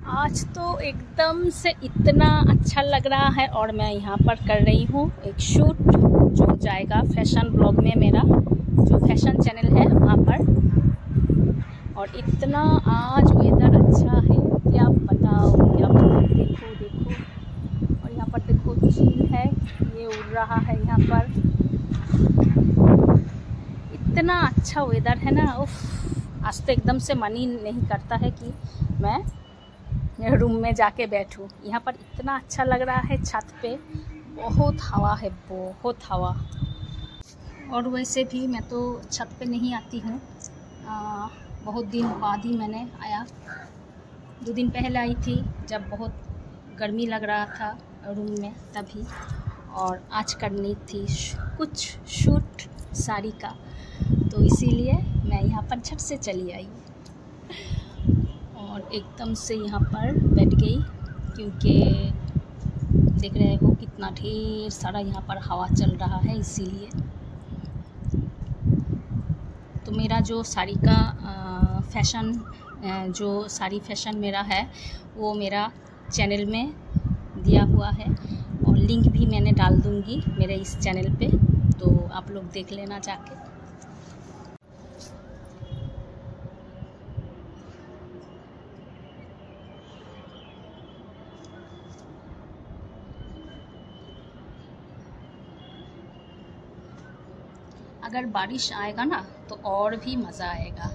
आज तो एकदम से इतना अच्छा लग रहा है और मैं यहाँ पर कर रही हूँ एक शूट जो जाएगा फैशन ब्लॉग में, मेरा जो फैशन चैनल है वहाँ पर। और इतना आज वेदर अच्छा है, क्या बताओ, क्या बताओ। देखो देखो, और यहाँ पर देखो चील है, ये उड़ रहा है यहाँ पर। इतना अच्छा वेदर है ना, उफ। आज तो एकदम से मन ही नहीं करता है कि मैं रूम में जाके बैठूं। यहाँ पर इतना अच्छा लग रहा है, छत पे बहुत हवा है, बहुत हवा। और वैसे भी मैं तो छत पे नहीं आती हूँ, बहुत दिन बाद ही मैंने आया। 2 दिन पहले आई थी जब बहुत गर्मी लग रहा था रूम में तभी। और आज करनी थी कुछ शूट साड़ी का, तो इसीलिए मैं यहाँ पर झट से चली आई और एकदम से यहाँ पर बैठ गई, क्योंकि देख रहे हो कितना ढेर सारा यहाँ पर हवा चल रहा है, इसीलिए। तो मेरा जो साड़ी का फैशन, जो साड़ी फैशन मेरा है वो मेरा चैनल में दिया हुआ है और लिंक भी मैंने डाल दूँगी मेरे इस चैनल पे, तो आप लोग देख लेना जाके। अगर बारिश आएगा ना तो और भी मज़ा आएगा।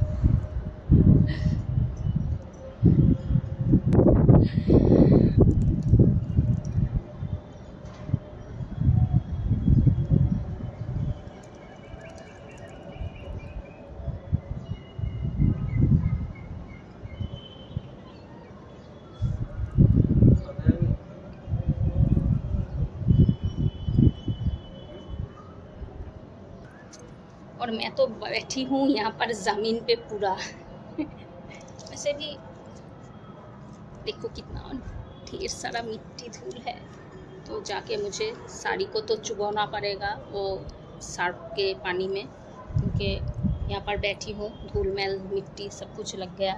और मैं तो बैठी हूँ यहाँ पर ज़मीन पे पूरा। वैसे भी देखो कितना ढेर सारा मिट्टी धूल है, तो जाके मुझे साड़ी को तो चुबाना पड़ेगा वो सर्फ के पानी में, क्योंकि यहाँ पर बैठी हूँ, धूल मैल मिट्टी सब कुछ लग गया।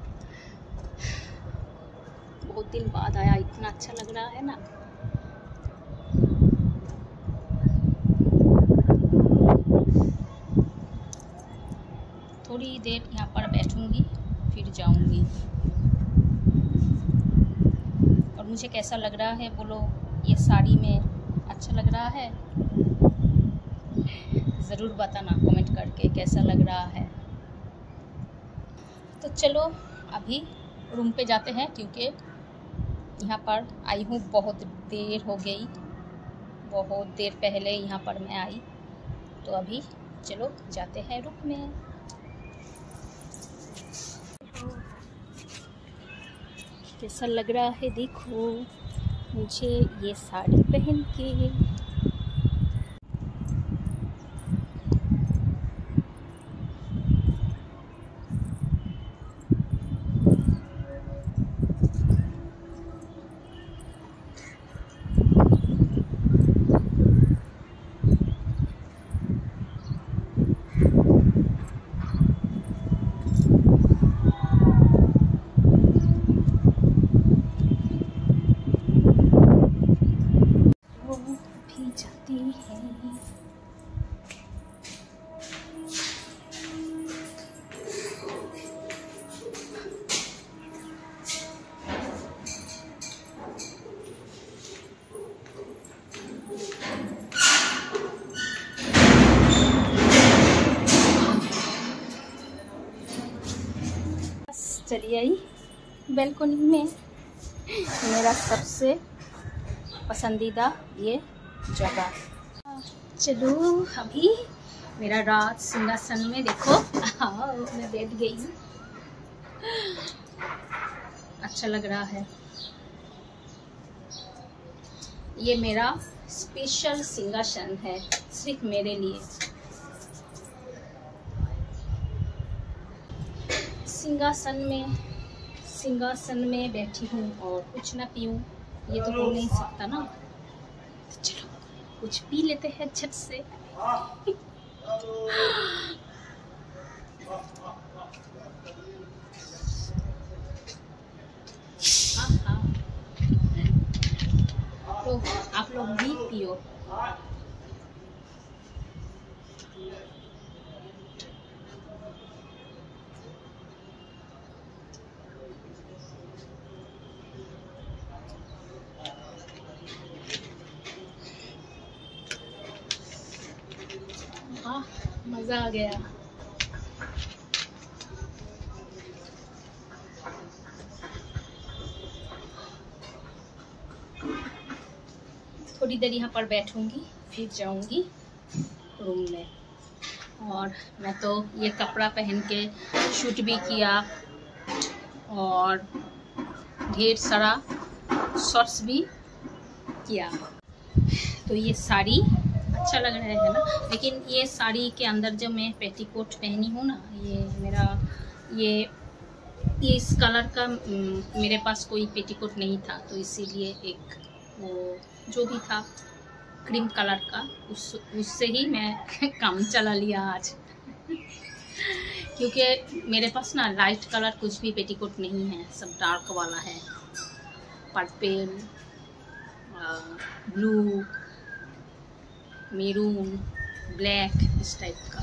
बहुत दिन बाद आया, इतना अच्छा लग रहा है ना। थोड़ी देर यहाँ पर बैठूंगी फिर जाऊंगी। और मुझे कैसा लग रहा है बोलो, ये साड़ी में अच्छा लग रहा है? ज़रूर बताना कमेंट करके कैसा लग रहा है। तो चलो अभी रूम पे जाते हैं, क्योंकि यहाँ पर आई हूँ बहुत देर हो गई, बहुत देर पहले यहाँ पर मैं आई। तो अभी चलो जाते हैं रूम में। कैसा लग रहा है देखो मुझे ये साड़ी पहन के। चली आई बैल्कनी में, मेरा सबसे पसंदीदा ये जगह। चलो अभी मेरा राज सिंहासन में देखो, मैं बैठ गई हूँ, अच्छा लग रहा है। ये मेरा स्पेशल सिंहासन है, सिर्फ मेरे लिए। सिंहासन में बैठी हूँ और कुछ ना पीऊँ ये तो हो नहीं सकता ना। तो चलो कुछ पी लेते हैं झट से। हाँ हाँ, तो आप लोग भी पियो। हाँ, मज़ा आ गया। थोड़ी देर यहाँ पर बैठूंगी, फिर जाऊंगी रूम में। और मैं तो ये कपड़ा पहन के शूट भी किया और ढेर सारा शॉट्स भी किया। तो ये साड़ी अच्छा लग रहा है ना, लेकिन ये साड़ी के अंदर जो मैं पेटीकोट पहनी हूँ ना, ये मेरा ये इस कलर का मेरे पास कोई पेटीकोट नहीं था, तो इसीलिए एक वो जो भी था क्रीम कलर का उससे ही मैं काम चला लिया आज। क्योंकि मेरे पास ना लाइट कलर कुछ भी पेटीकोट नहीं है, सब डार्क वाला है, पर्पल, ब्लू, मेरून, ब्लैक, इस टाइप का।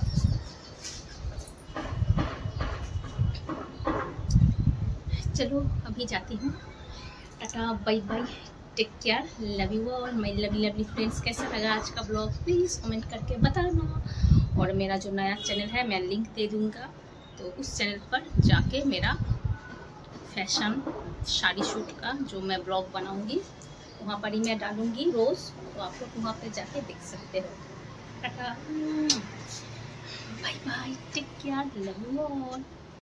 चलो अभी जाती हूँ, tata bye bye, take care, love you और माय लवली फ्रेंड्स। कैसा लगा आज का ब्लॉग प्लीज़ कमेंट करके बताना। और मेरा जो नया चैनल है मैं लिंक दे दूँगा, तो उस चैनल पर जाके मेरा फैशन साड़ी शूट का जो मैं ब्लॉग बनाऊँगी वहाँ पर ही मैं डालूँगी रोज़, तो आप लोग वहाँ पर जाके देख सकते हो। Tata bye bye, take care, love you all.